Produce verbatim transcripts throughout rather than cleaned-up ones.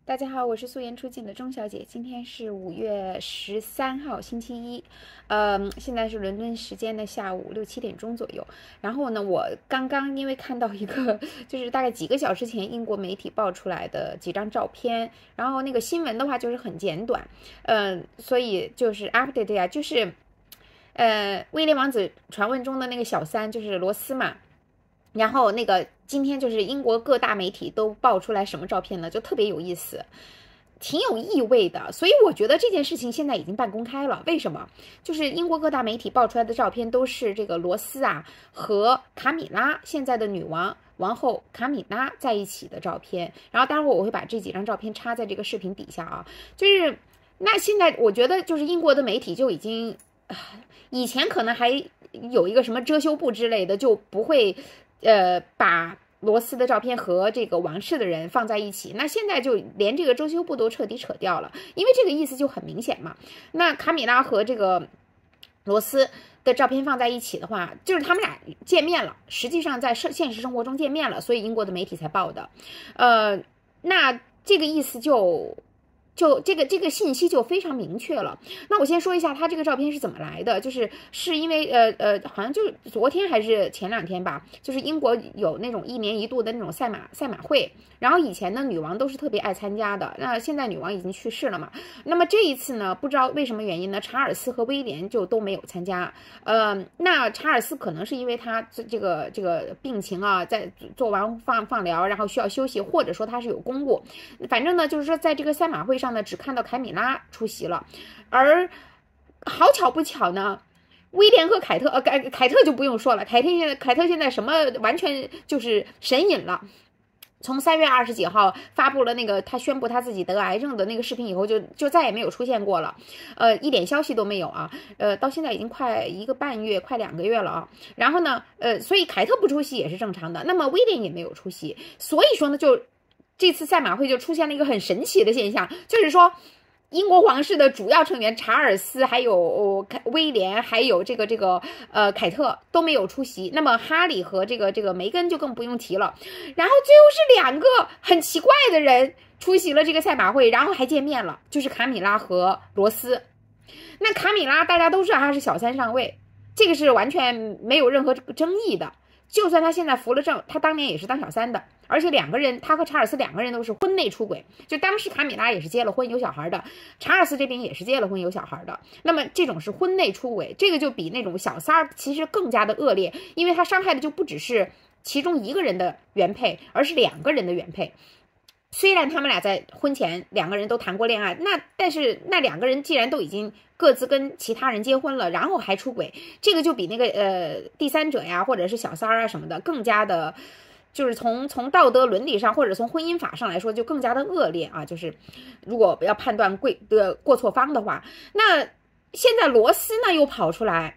大家好，我是素颜出镜的钟小姐。今天是五月十三号，星期一，嗯，现在是伦敦时间的下午六七点钟左右。然后呢，我刚刚因为看到一个，就是大概几个小时前英国媒体爆出来的几张照片，然后那个新闻的话就是很简短，嗯，所以就是 update 呀，就是，呃，威廉王子传闻中的那个小三就是罗斯嘛。然后那个今天就是英国各大媒体都爆出来什么照片呢？就特别有意思，挺有意味的。所以我觉得这件事情现在已经半公开了。为什么？就是英国各大媒体爆出来的照片都是这个罗斯啊和卡米拉现在的女王王后卡米拉在一起的照片。然后待会儿我会把这几张照片插在这个视频底下啊。就是那现在我觉得就是英国的媒体就已经，以前可能还有一个什么遮羞布之类的，就不会。呃，把罗斯的照片和这个王室的人放在一起，那现在就连这个遮羞布都彻底扯掉了，因为这个意思就很明显嘛。那卡米拉和这个罗斯的照片放在一起的话，就是他们俩见面了，实际上在现实生活中见面了，所以英国的媒体才报的。呃，那这个意思就。就这个这个信息就非常明确了。那我先说一下他这个照片是怎么来的，就是是因为呃呃，好像就是昨天还是前两天吧，就是英国有那种一年一度的那种赛马赛马会，然后以前的女王都是特别爱参加的，那现在女王已经去世了嘛，那么这一次呢，不知道为什么原因呢，查尔斯和威廉就都没有参加。呃，那查尔斯可能是因为他这个这个病情啊，在做完放放疗，然后需要休息，或者说他是有公务，反正呢就是说在这个赛马会上呢，只看到凯米拉出席了，而好巧不巧呢，威廉和凯特，呃，凯凯特就不用说了，凯特现在凯特现在什么完全就是神隐了。从三月二十几号发布了那个他宣布他自己得癌症的那个视频以后就，就就再也没有出现过了，呃，一点消息都没有啊，呃，到现在已经快一个半月，快两个月了啊。然后呢，呃，所以凯特不出席也是正常的，那么威廉也没有出席，所以说呢，就。这次赛马会就出现了一个很神奇的现象，就是说，英国皇室的主要成员查尔斯、还有威廉、还有这个这个呃凯特都没有出席。那么哈利和这个这个梅根就更不用提了。然后最后是两个很奇怪的人出席了这个赛马会，然后还见面了，就是卡米拉和罗斯。那卡米拉大家都知道她是小三上位，这个是完全没有任何争议的。就算他现在服了证，他当年也是当小三的，而且两个人，他和查尔斯两个人都是婚内出轨，就当时卡米拉也是结了婚有小孩的，查尔斯这边也是结了婚有小孩的。那么这种是婚内出轨，这个就比那种小三其实更加的恶劣，因为他伤害的就不只是其中一个人的原配，而是两个人的原配。虽然他们俩在婚前两个人都谈过恋爱，那但是那两个人既然都已经各自跟其他人结婚了，然后还出轨，这个就比那个呃第三者呀，或者是小三儿啊什么的更加的，就是从从道德伦理上或者从婚姻法上来说就更加的恶劣啊。就是如果要判断贵的过错方的话，那现在罗斯呢又跑出来，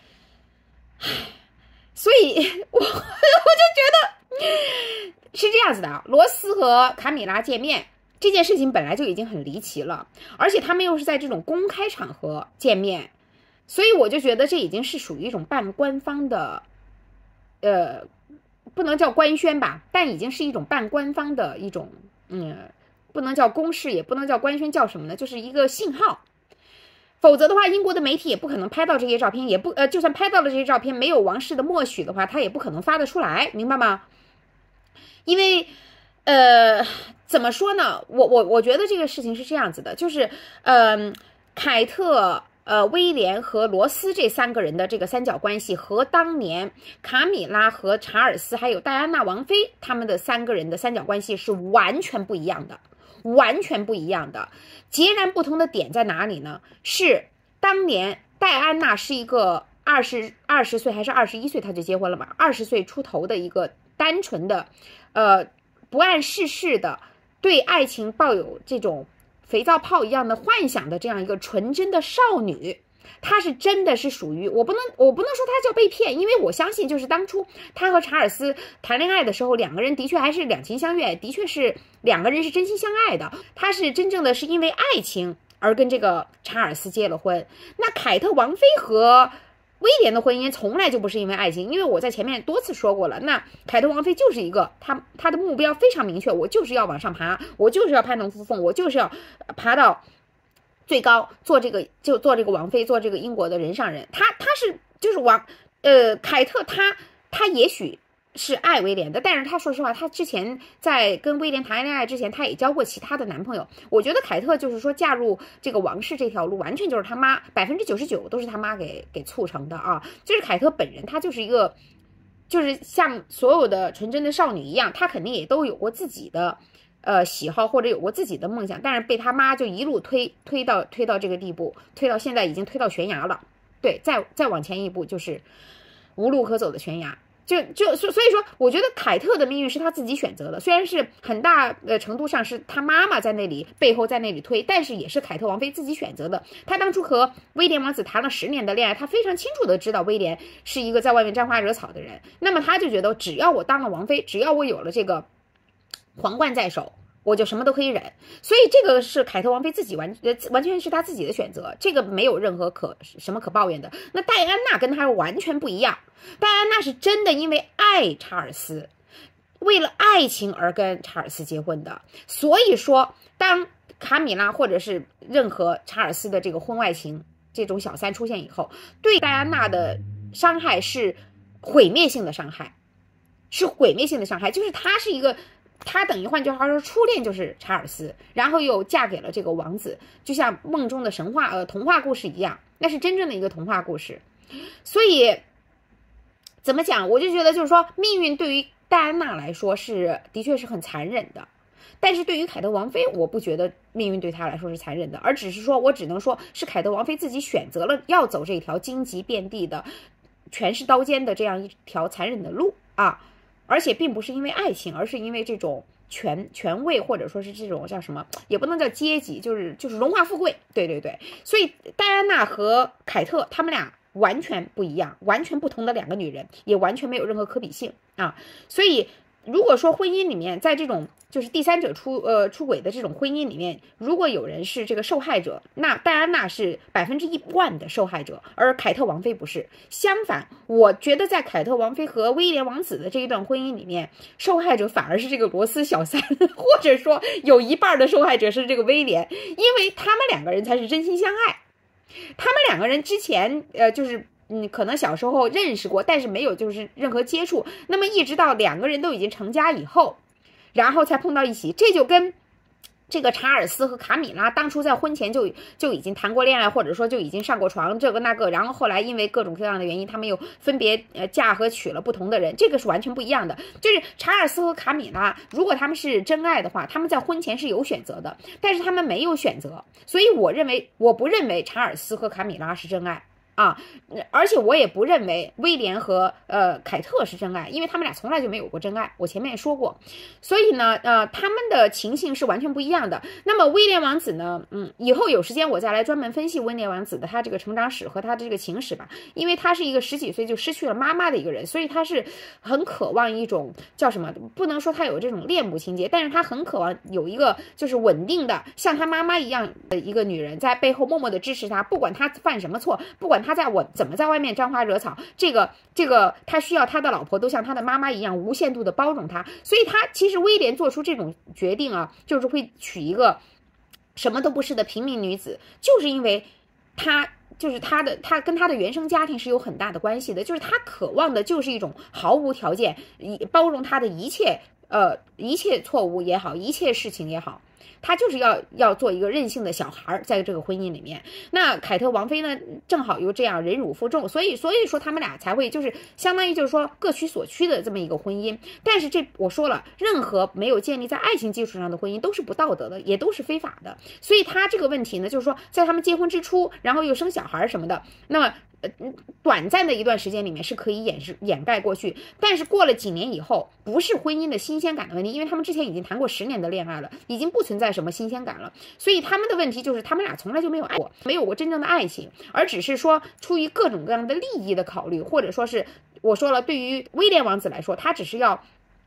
所以我我就觉得。是这样子的啊，罗斯和卡米拉见面这件事情本来就已经很离奇了，而且他们又是在这种公开场合见面，所以我就觉得这已经是属于一种半官方的，呃，不能叫官宣吧，但已经是一种半官方的一种，嗯，不能叫公示，也不能叫官宣，叫什么呢？就是一个信号。否则的话，英国的媒体也不可能拍到这些照片，也不呃，就算拍到了这些照片，没有王室的默许的话，他也不可能发得出来，明白吗？因为，呃，怎么说呢？我我我觉得这个事情是这样子的，就是，嗯、呃，凯特、呃，威廉和罗斯这三个人的这个三角关系，和当年卡米拉和查尔斯还有戴安娜王妃他们的三个人的三角关系是完全不一样的，完全不一样的。截然不同的点在哪里呢？是当年戴安娜是一个二十二十岁还是二十一岁，她就结婚了嘛？二十岁出头的一个单纯的。呃，不谙世事的，对爱情抱有这种肥皂泡一样的幻想的这样一个纯真的少女，她是真的是属于我不能我不能说她叫被骗，因为我相信就是当初她和查尔斯谈恋爱的时候，两个人的确还是两情相悦，的确是两个人是真心相爱的，她是真正的是因为爱情而跟这个查尔斯结了婚。那凯特王妃和威廉的婚姻从来就不是因为爱情，因为我在前面多次说过了，那凯特王妃就是一个他他的目标非常明确，我就是要往上爬，我就是要攀龙附凤，我就是要爬到最高，做这个就做这个王妃，做这个英国的人上人。他他是就是王呃凯特他他也许是爱威廉的，但是他说实话，他之前在跟威廉谈恋爱之前，他也交过其他的男朋友。我觉得凯特就是说嫁入这个王室这条路，完全就是他妈百分之九十九都是他妈给给促成的啊！就是凯特本人，她就是一个，就是像所有的纯真的少女一样，她肯定也都有过自己的呃喜好或者有过自己的梦想，但是被他妈就一路推推到推到这个地步，推到现在已经推到悬崖了。对，再再往前一步就是无路可走的悬崖。就就所所以说，我觉得凯特的命运是他自己选择的，虽然是很大呃程度上是他妈妈在那里背后在那里推，但是也是凯特王妃自己选择的。他当初和威廉王子谈了十年的恋爱，他非常清楚的知道威廉是一个在外面沾花惹草的人，那么他就觉得只要我当了王妃，只要我有了这个皇冠在手，我就什么都可以忍。所以这个是凯特王妃自己完呃完全是她自己的选择，这个没有任何可什么可抱怨的。那戴安娜跟她完全不一样，戴安娜是真的因为爱查尔斯，为了爱情而跟查尔斯结婚的。所以说，当卡米拉或者是任何查尔斯的这个婚外情这种小三出现以后，对戴安娜的伤害是毁灭性的伤害，是毁灭性的伤害，就是她是一个。她等于换句话说，初恋就是查尔斯，然后又嫁给了这个王子，就像梦中的神话呃童话故事一样，那是真正的一个童话故事。所以怎么讲，我就觉得就是说，命运对于戴安娜来说是的确是很残忍的，但是对于凯特王妃，我不觉得命运对她来说是残忍的，而只是说我只能说是凯特王妃自己选择了要走这条荆棘遍地的、全是刀尖的这样一条残忍的路啊。而且并不是因为爱情，而是因为这种权权位，或者说是这种叫什么，也不能叫阶级，就是就是荣华富贵。对对对，所以戴安娜和凯特他们俩完全不一样，完全不同的两个女人，也完全没有任何可比性啊。所以如果说婚姻里面，在这种就是第三者出呃出轨的这种婚姻里面，如果有人是这个受害者，那戴安娜是百分之一万的受害者，而凯特王妃不是。相反，我觉得在凯特王妃和威廉王子的这一段婚姻里面，受害者反而是这个罗斯小三，或者说有一半的受害者是这个威廉，因为他们两个人才是真心相爱。他们两个人之前呃就是嗯，可能小时候认识过，但是没有就是任何接触，那么一直到两个人都已经成家以后，然后才碰到一起。这就跟这个查尔斯和卡米拉当初在婚前就就已经谈过恋爱，或者说就已经上过床这个那个，然后后来因为各种各样的原因，他们又分别呃嫁和娶了不同的人，这个是完全不一样的。就是查尔斯和卡米拉，如果他们是真爱的话，他们在婚前是有选择的，但是他们没有选择，所以我认为我不认为查尔斯和卡米拉是真爱。啊，而且我也不认为威廉和呃凯特是真爱，因为他们俩从来就没有过真爱，我前面也说过。所以呢，呃，他们的情形是完全不一样的。那么威廉王子呢，嗯，以后有时间我再来专门分析威廉王子的他这个成长史和他的这个情史吧，因为他是一个十几岁就失去了妈妈的一个人，所以他是很渴望一种叫什么，不能说他有这种恋母情节，但是他很渴望有一个就是稳定的像他妈妈一样的一个女人在背后默默的支持他，不管他犯什么错，不管他他在我怎么在外面沾花惹草，这个这个他需要他的老婆都像他的妈妈一样无限度的包容他，所以他其实威廉做出这种决定啊，就是会娶一个什么都不是的平民女子，就是因为他就是他的他跟他的原生家庭是有很大的关系的，就是他渴望的就是一种毫无条件包容他的一切呃一切错误也好，一切事情也好。他就是要要做一个任性的小孩，在这个婚姻里面。那凯特王妃呢，正好又这样忍辱负重，所以所以说他们俩才会就是相当于就是说各取所需的这么一个婚姻。但是这我说了，任何没有建立在爱情基础上的婚姻都是不道德的，也都是非法的。所以他这个问题呢，就是说在他们结婚之初，然后又生小孩什么的，那么呃，短暂的一段时间里面是可以掩饰掩盖过去，但是过了几年以后，不是婚姻的新鲜感的问题，因为他们之前已经谈过十年的恋爱了，已经不存在什么新鲜感了，所以他们的问题就是他们俩从来就没有爱过，没有过真正的爱情，而只是说出于各种各样的利益的考虑，或者说是我说了，对于威廉王子来说，他只是要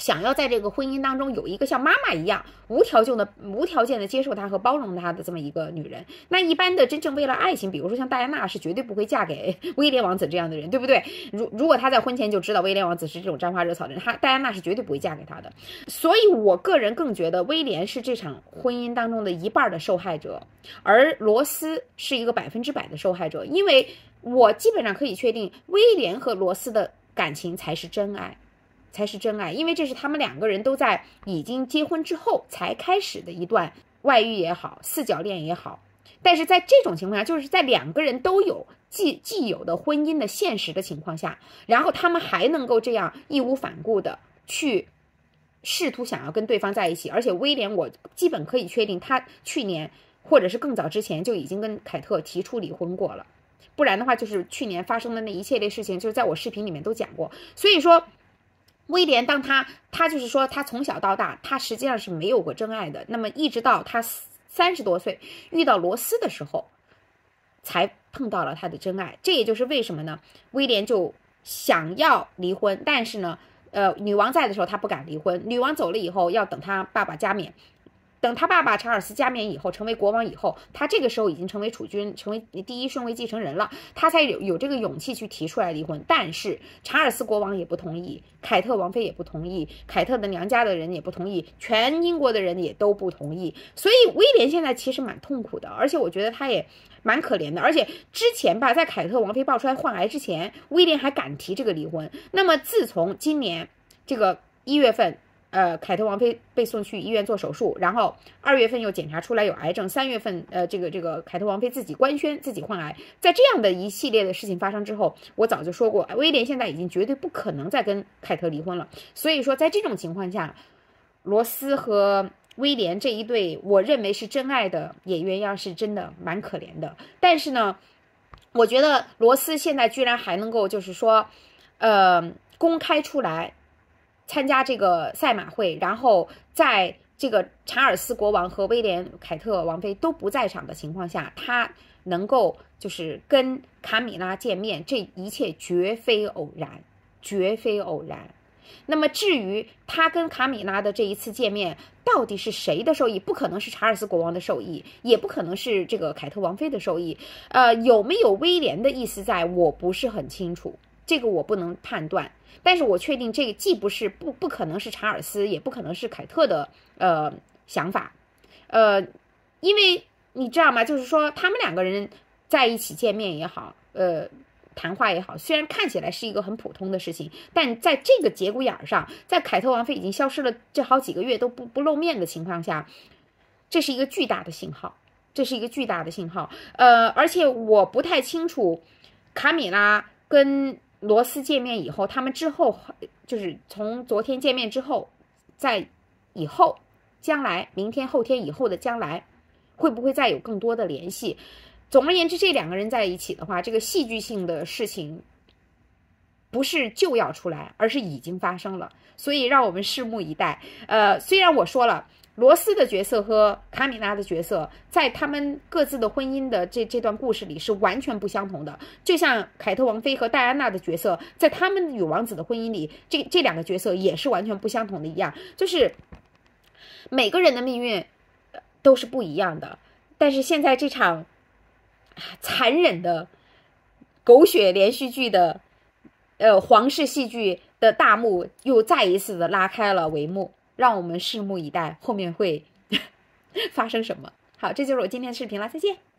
想要在这个婚姻当中有一个像妈妈一样无条件的、无条件的接受他和包容他的这么一个女人。那一般的真正为了爱情，比如说像戴安娜是绝对不会嫁给威廉王子这样的人，对不对？如如果他在婚前就知道威廉王子是这种沾花惹草的人，他戴安娜是绝对不会嫁给他的。所以我个人更觉得威廉是这场婚姻当中的一半的受害者，而罗斯是一个百分之百的受害者，因为我基本上可以确定威廉和罗斯的感情才是真爱。才是真爱，因为这是他们两个人都在已经结婚之后才开始的一段外遇也好，四角恋也好。但是在这种情况下，就是在两个人都有既既有的婚姻的现实的情况下，然后他们还能够这样义无反顾的去试图想要跟对方在一起。而且威廉，我基本可以确定，他去年或者是更早之前就已经跟凯特提出离婚过了，不然的话，就是去年发生的那一系列事情，就是在我视频里面都讲过。所以说。威廉当他他就是说他从小到大他实际上是没有过真爱的，那么一直到他三十多岁遇到罗斯的时候才碰到了他的真爱。这也就是为什么呢，威廉就想要离婚，但是呢呃，女王在的时候他不敢离婚，女王走了以后要等他爸爸加冕，等他爸爸查尔斯加冕以后，成为国王以后，他这个时候已经成为储君，成为第一顺位继承人了，他才有有这个勇气去提出来离婚。但是查尔斯国王也不同意，凯特王妃也不同意，凯特的娘家的人也不同意，全英国的人也都不同意。所以威廉现在其实蛮痛苦的，而且我觉得他也蛮可怜的。而且之前吧，在凯特王妃爆出来患癌之前，威廉还敢提这个离婚。那么自从今年这个一月份。呃，凯特王妃被送去医院做手术，然后二月份又检查出来有癌症，三月份呃，这个这个凯特王妃自己官宣自己患癌。在这样的一系列的事情发生之后，我早就说过，威廉现在已经绝对不可能再跟凯特离婚了。所以说，在这种情况下，罗斯和威廉这一对，我认为是真爱的野鸳鸯是真的蛮可怜的。但是呢，我觉得罗斯现在居然还能够就是说，呃，公开出来。参加这个赛马会，然后在这个查尔斯国王和威廉凯特王妃都不在场的情况下，他能够就是跟卡米拉见面，这一切绝非偶然，绝非偶然。那么至于他跟卡米拉的这一次见面到底是谁的受益，不可能是查尔斯国王的受益，也不可能是这个凯特王妃的受益。呃，有没有威廉的意思在，我不是很清楚，这个我不能判断。但是我确定这个既不是不不可能是查尔斯，也不可能是凯特的呃想法，呃，因为你知道吗？就是说他们两个人在一起见面也好，呃，谈话也好，虽然看起来是一个很普通的事情，但在这个节骨眼上，在凯特王妃已经消失了这好几个月都不不露面的情况下，这是一个巨大的信号，这是一个巨大的信号。呃，而且我不太清楚卡米拉跟罗斯见面以后，他们之后就是从昨天见面之后，在以后将来明天后天以后的将来，会不会再有更多的联系？总而言之，这两个人在一起的话，这个戏剧性的事情不是就要出来，而是已经发生了，所以让我们拭目以待。呃，虽然我说了，罗斯的角色和卡米拉的角色在他们各自的婚姻的这这段故事里是完全不相同的，就像凯特王妃和戴安娜的角色在他们与王子的婚姻里，这这两个角色也是完全不相同的一样，就是每个人的命运都是不一样的。但是现在这场残忍的狗血连续剧的呃皇室戏剧的大幕又再一次的拉开了帷幕，让我们拭目以待，后面会发生什么。好，这就是我今天的视频了，再见。